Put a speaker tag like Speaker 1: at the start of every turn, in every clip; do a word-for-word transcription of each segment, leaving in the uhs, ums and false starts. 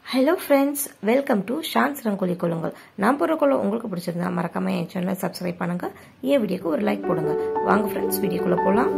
Speaker 1: Hello friends, welcome to Shan's Rangoli Kolungal. நான் போற கோலம் உங்களுக்கு பிடிச்சிருந்தா மறக்காம என் சேனலை சப்ஸ்கிரைப் பண்ணுங்க. இந்த வீடியோக்கு ஒரு லைக் போடுங்க. வாங்க friends, வீடியோக்குள்ள போலாம்.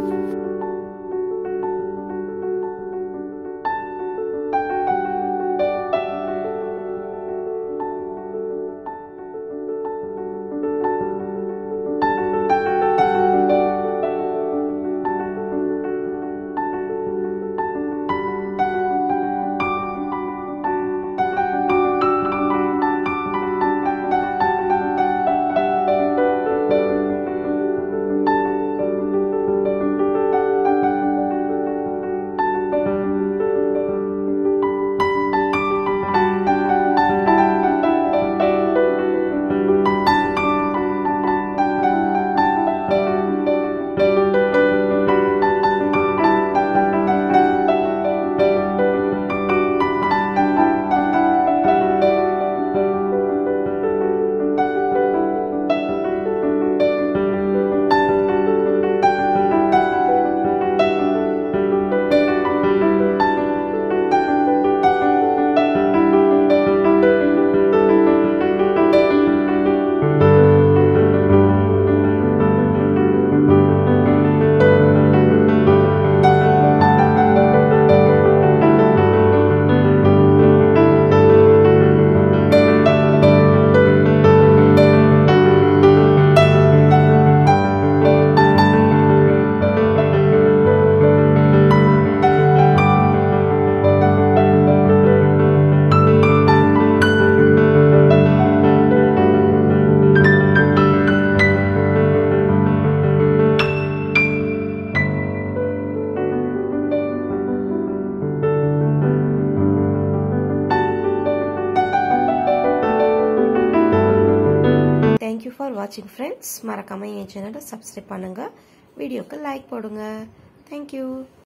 Speaker 1: Thank you for watching friends. மறக்காம என் சேனலை சப்ஸ்கிரைப் பண்ணுங்க. வீடியோக்கு லைக் போடுங்க. Thank you.